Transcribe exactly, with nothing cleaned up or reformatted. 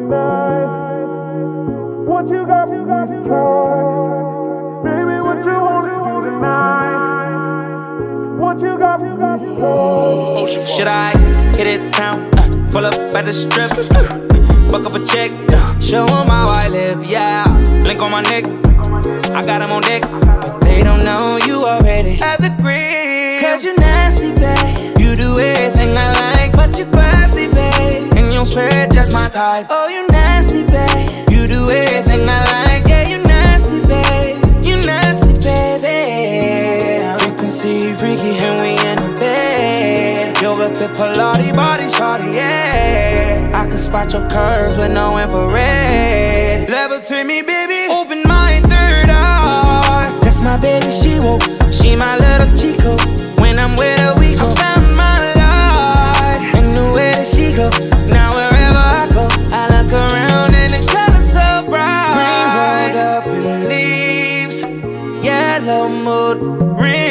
tonight? What you got for me to try? Baby, what you wanna do tonight? What you got for me to try? Should I hit it town? Uh, pull up at the strip, uh, fuck up a check, uh, show 'em how I live, yeah. Link on my neck, I got 'em on deck, but they don't know you already have the green. Cause you nasty, babe. You do everything I like, but you classy, babe. And you swear just my type. Oh, you nasty, babe. You do everything I like, yeah, you nasty, babe. You nasty, baby. Frequency freaky, and we in the bed. Yoga pit, Pilates, body shawty, yeah. I can spot your curves with no infrared. Levitate me, baby. Open my third eye. That's my baby, she woke. She my little Chico. When I'm with her, we go. I found my light, and the way that she go. Now wherever I go, I look around and the color's so bright. Green rolled up in leaves, yellow mood, ring